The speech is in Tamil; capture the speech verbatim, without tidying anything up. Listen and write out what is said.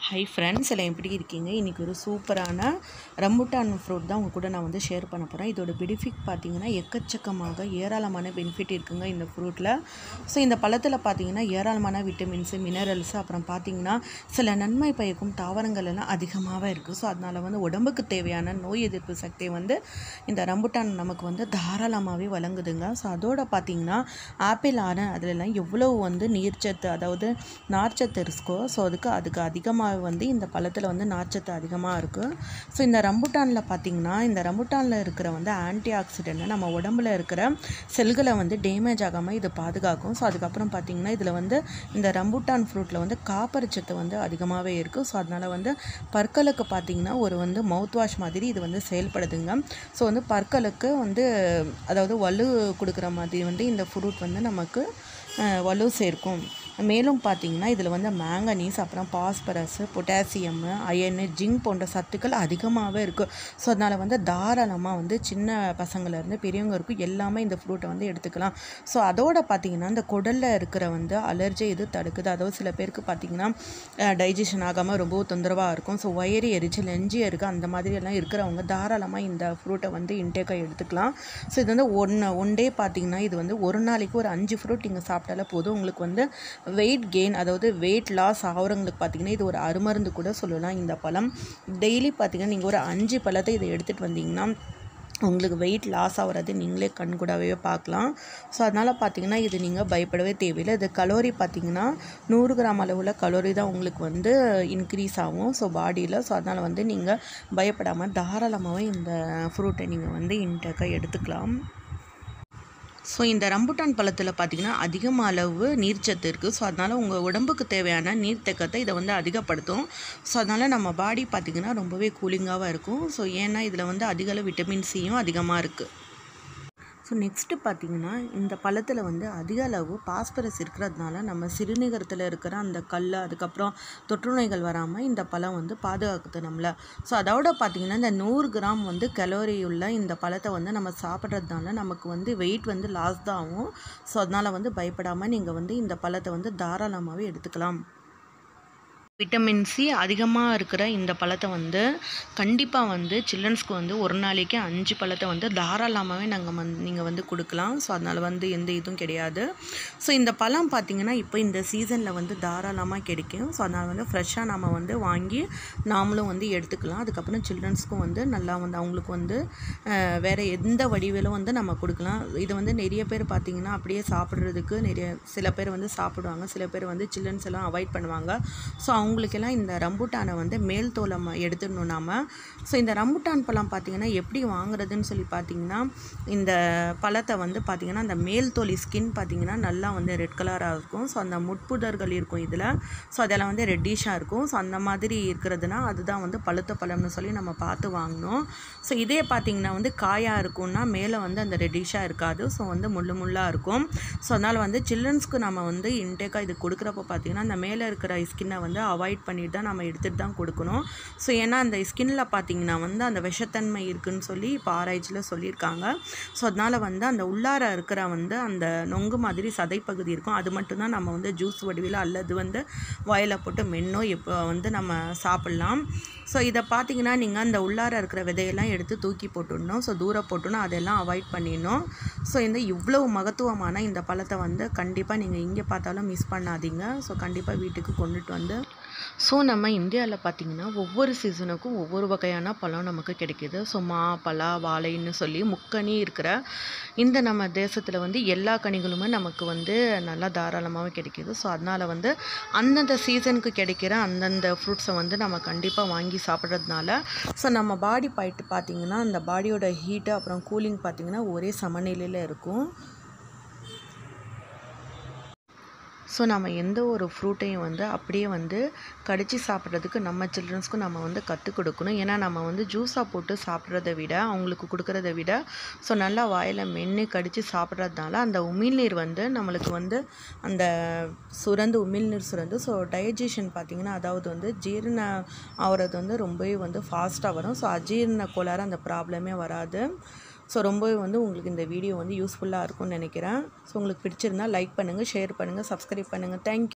ஹை ஃப்ரெண்ட்ஸ், எல்லாம் எப்படி இருக்கீங்க? இன்றைக்கி ஒரு சூப்பரான ரம்புட்டான் ஃப்ரூட் தான் உங்கள் கூட நான் வந்து ஷேர் பண்ண போகிறேன். இதோட பெனிஃபிட் பார்த்திங்கன்னா எக்கச்சக்கமாக ஏராளமான பெனிஃபிட் இருக்குங்க இந்த ஃப்ரூட்டில். ஸோ இந்த பழத்தில் பார்த்திங்கன்னா ஏராளமான விட்டமின்ஸு, மினரல்ஸு, அப்புறம் பார்த்திங்கன்னா சில நன்மை பயக்கும் தாவரங்கள் எல்லாம் அதிகமாகவே இருக்குது. ஸோ அதனால் வந்து உடம்புக்கு தேவையான நோய் எதிர்ப்பு சக்தியை வந்து இந்த ரம்புட்டான் நமக்கு வந்து தாராளமாகவே வழங்குதுங்க. ஸோ அதோட பார்த்திங்கன்னா ஆப்பிள் ஆன அதிலெல்லாம் எவ்வளோ வந்து நீர்ச்சத்து, அதாவது நார்ச்சத்து இருக்கோ, ஸோ அதுக்கு அதுக்கு அதிகமாக வந்து இந்த பழத்தில் வந்து நார்ச்சத்து அதிகமாக இருக்குது. ஸோ இந்த ரம்புட்டானில் பார்த்திங்கன்னா இந்த ரம்புட்டானில் இருக்கிற வந்து ஆன்டி ஆக்சிடென்ட் நம்ம உடம்புல இருக்கிற செல்களை வந்து டேமேஜ் ஆகாமல் இது பாதுகாக்கும். ஸோ அதுக்கப்புறம் பார்த்திங்கன்னா இதில் வந்து இந்த ரம்புட்டான் ஃப்ரூட்டில் வந்து காப்பர் சத்து வந்து அதிகமாகவே இருக்குது. ஸோ அதனால் வந்து பற்களுக்கு பார்த்திங்கன்னா ஒரு வந்து மவுத் வாஷ் மாதிரி இது வந்து செயல்படுதுங்க. ஸோ வந்து பற்களுக்கு வந்து அதாவது வலு கொடுக்குற மாதிரி வந்து இந்த ஃப்ரூட் வந்து நமக்கு வலு சேர்க்கும். மேலும் பார்த்திங்கன்னா இதில் வந்து மேங்கனீஸ், அப்புறம் பாஸ்பரஸு, பொட்டாசியம்மு, அயனு, ஜிங்க் போன்ற சத்துக்கள் அதிகமாகவே இருக்குது. ஸோ அதனால் வந்து தாராளமாக வந்து சின்ன பசங்கள்லேருந்து பெரியவங்க இருக்கும் எல்லாமே இந்த ஃப்ரூட்டை வந்து எடுத்துக்கலாம். ஸோ அதோட பார்த்திங்கன்னா இந்த குடலில் இருக்கிற வந்து அலர்ஜி இது தடுக்குது. அதாவது சில பேருக்கு பார்த்திங்கன்னா டைஜஷன் ஆகாமல் ரொம்ப தொந்தரவாக இருக்கும். ஸோ வயிறு எரிச்சல், நெஞ்சு இருக்குது, அந்த மாதிரியெல்லாம் இருக்கிறவங்க தாராளமாக இந்த ஃப்ரூட்டை வந்து இன்டேக்காக எடுத்துக்கலாம். ஸோ இது வந்து ஒன் ஒன் டே பார்த்திங்கன்னா இது வந்து ஒரு நாளைக்கு ஒரு அஞ்சு ஃப்ரூட் நீங்கள் சாப்பிட்டாலே போதும். உங்களுக்கு வந்து வெயிட் கெயின், அதாவது வெயிட் லாஸ் ஆகிறவங்களுக்கு பார்த்திங்கன்னா இது ஒரு அருமருந்து கூட சொல்லலாம். இந்த பழம் டெய்லி பார்த்திங்கன்னா நீங்கள் ஒரு அஞ்சு பழத்தை இதை எடுத்துகிட்டு வந்தீங்கன்னா உங்களுக்கு வெயிட் லாஸ் ஆகிறது நீங்களே கண்கூடாவே பார்க்கலாம். ஸோ அதனால் பார்த்திங்கன்னா இது நீங்கள் பயப்படவே தேவையில்லை. இது கலோரி பார்த்திங்கன்னா நூறு கிராம் அளவில் கலோரி தான் உங்களுக்கு வந்து இன்க்ரீஸ் ஆகும் ஸோ பாடியில். ஸோ அதனால் வந்து நீங்கள் பயப்படாமல் தாராளமாகவே இந்த ஃப்ரூட்டை நீங்கள் வந்து இன்டேக்காக எடுத்துக்கலாம். ஸோ இந்த ரம்புட்டான் பழத்தில் பார்த்திங்கன்னா அதிகமாக அளவு நீர்ச்சத்து இருக்குது. ஸோ அதனால் உங்கள் உடம்புக்கு தேவையான நீர்த்தேக்கத்தை இதை வந்து அதிகப்படுத்தும். ஸோ அதனால் நம்ம பாடி பார்த்திங்கன்னா ரொம்பவே கூலிங்காகவும் இருக்கும். ஸோ ஏன்னா இதில் வந்து அதிக அளவு விட்டமின் சியும் அதிகமாக இருக்குது. ஸோ நெக்ஸ்ட்டு பார்த்திங்கன்னா இந்த பழத்தில் வந்து அதிக அளவு பாஸ்பரஸ் இருக்கிறதுனால நம்ம சிறுநீரகத்தில் இருக்கிற அந்த கல், அதுக்கப்புறம் தொற்று நோய்கள் வராமல் இந்த பழம் வந்து பாதுகாக்குது நம்மளை. ஸோ அதோட பார்த்திங்கன்னா இந்த நூறு கிராம் வந்து கலோரி உள்ள இந்த பழத்தை வந்து நம்ம சாப்பிட்றதுனால நமக்கு வந்து வெயிட் வந்து லாஸ் தான் ஆகும். ஸோ அதனால் வந்து பயப்படாமல் நீங்கள் வந்து இந்த பழத்தை வந்து தாராளமாகவே எடுத்துக்கலாம். விட்டமின் சி அதிகமாக இருக்கிற இந்த பழத்தை வந்து கண்டிப்பாக வந்து சில்ட்ரன்ஸ்க்கு வந்து ஒரு நாளைக்கு அஞ்சு பழத்தை வந்து தாராளமாகவே நாங்கள் வந்து நீங்கள் வந்து கொடுக்கலாம். ஸோ அதனால் வந்து எந்த இதுவும் கிடையாது. ஸோ இந்த பழம் பார்த்திங்கன்னா இப்போ இந்த சீசனில் வந்து தாராளமாக கிடைக்கும். ஸோ அதனால் வந்து ஃப்ரெஷ்ஷாக நம்ம வந்து வாங்கி நாமளும் வந்து எடுத்துக்கலாம். அதுக்கப்புறம் சில்ட்ரன்ஸ்க்கும் வந்து நல்லா வந்து அவங்களுக்கு வந்து வேறு எந்த வடிவிலும் வந்து நம்ம கொடுக்கலாம். இது வந்து நிறைய பேர் பார்த்திங்கன்னா அப்படியே சாப்பிட்றதுக்கு நிறைய சில பேர் வந்து சாப்பிடுவாங்க, சில பேர் வந்து சில்ட்ரன்ஸ் எல்லாம் அவாய்ட் பண்ணுவாங்க. ஸோ அவங்களுக்கெல்லாம் இந்த ரம்புட்டானை வந்து மேல் தோலை எடுத்துடணும் நாம. ஸோ இந்த ரம்புட்டான் பழம் பார்த்திங்கன்னா எப்படி வாங்குறதுன்னு சொல்லி பார்த்திங்கன்னா இந்த பழத்தை வந்து பார்த்திங்கன்னா அந்த மேல் தோலி ஸ்கின் பார்த்திங்கன்னா நல்லா வந்து ரெட் கலராக இருக்கும். ஸோ அந்த முட்புதர்கள் இருக்கும் இதில். ஸோ அதெல்லாம் வந்து ரெட்டிஷாக இருக்கும். ஸோ அந்த மாதிரி இருக்கிறதுனா அதுதான் வந்து பழுத்த பழம்னு சொல்லி நம்ம பார்த்து வாங்கணும். ஸோ இதே பார்த்திங்கன்னா வந்து காயாக இருக்கும்னா மேலே வந்து அந்த ரெட்டிஷாக இருக்காது. ஸோ வந்து முள்ளு முள்ளாக இருக்கும். ஸோ அதனால் வந்து சில்ட்ரன்ஸ்க்கு நம்ம வந்து இன்டேக்காக இது கொடுக்குறப்ப பார்த்திங்கன்னா அந்த மேலே இருக்கிற ஸ்கின்னை வந்து அவாய்ட் பண்ணிட்டு தான் நம்ம எடுத்துகிட்டு தான் கொடுக்கணும். ஸோ ஏன்னா அந்த ஸ்கின்னில் பார்த்திங்கன்னா வந்து அந்த விஷத்தன்மை இருக்குதுன்னு சொல்லி இப்போ ஆராய்ச்சியில் சொல்லியிருக்காங்க. ஸோ அதனால் வந்து அந்த உள்ளார இருக்கிற வந்து அந்த நொங்கு மாதிரி சதைப்பகுதி இருக்கும், அது மட்டும்தான் நம்ம வந்து ஜூஸ் வடிவில் அல்லது வந்து வாயில் போட்டு மென்னோ எப்போ வந்து நம்ம சாப்பிட்லாம். ஸோ இதை பார்த்திங்கன்னா நீங்கள் அந்த உள்ளார இருக்கிற விதையெல்லாம் எடுத்து தூக்கி போட்டுடணும். ஸோ தூரம் போட்டுணும், அதெல்லாம் அவாய்ட் பண்ணிடணும். ஸோ இந்த இவ்வளோ மகத்துவமான இந்த பழத்தை வந்து கண்டிப்பாக நீங்கள் எங்கே பார்த்தாலும் மிஸ் பண்ணாதீங்க. ஸோ கண்டிப்பாக வீட்டுக்கு கொண்டுட்டு வந்து. ஸோ நம்ம இந்தியாவில் பார்த்திங்கன்னா ஒவ்வொரு சீசனுக்கும் ஒவ்வொரு வகையான பழம் நமக்கு கிடைக்கிது. ஸோ மா, பலா, வாழைன்னு சொல்லி முக்கனி இருக்கிற இந்த நம்ம தேசத்தில் வந்து எல்லா கனிகளுமே நமக்கு வந்து நல்லா தாராளமாகவே கிடைக்கிது. ஸோ அதனால் வந்து அந்தந்த சீசனுக்கு கிடைக்கிற அந்தந்த ஃப்ரூட்ஸை வந்து நம்ம கண்டிப்பாக வாங்கி சாப்பிட்றதுனால ஸோ நம்ம பாடி போயிட்டு பார்த்திங்கன்னா அந்த பாடியோட ஹீட்டு அப்புறம் கூலிங் பார்த்திங்கன்னா ஒரே சமநிலையில் இருக்கும். ஸோ நம்ம எந்த ஒரு ஃப்ரூட்டையும் வந்து அப்படியே வந்து கடித்து சாப்பிட்றதுக்கு நம்ம சில்ட்ரன்ஸ்க்கும் நம்ம வந்து கற்றுக் கொடுக்கணும். ஏன்னா நம்ம வந்து ஜூஸாக போட்டு சாப்பிட்றத விட அவங்களுக்கு கொடுக்குறத விட ஸோ நல்லா வாயில் மென்று கடித்து சாப்பிட்றதுனால அந்த உமிழ்நீர் வந்து நம்மளுக்கு வந்து அந்த சுரந்து உமிழ்நீர் சுரந்து ஸோ டைஜஷன் பார்த்திங்கன்னா அதாவது வந்து ஜீரண ஆகிறது வந்து ரொம்பவே வந்து ஃபாஸ்ட்டாக வரும். ஸோ அஜீரண கோளாறு அந்த ப்ராப்ளமே வராது. ஸோ ரொம்பவே வந்து உங்களுக்கு இந்த வீடியோ வந்து யூஸ்ஃபுல்லாக இருக்கும்னு நினைக்கிறேன். ஸோ உங்களுக்கு பிடிச்சிருந்தால் லைக் பண்ணுங்கள், ஷேர் பண்ணுங்கள், சப்ஸ்கிரைப் பண்ணுங்கள். தேங்க்யூ.